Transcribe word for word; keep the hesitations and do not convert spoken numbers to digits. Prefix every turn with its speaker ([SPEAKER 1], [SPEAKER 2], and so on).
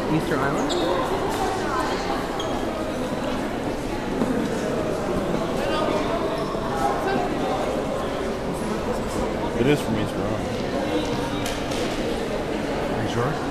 [SPEAKER 1] Easter Island?
[SPEAKER 2] It is from Easter Island.
[SPEAKER 3] Are you sure?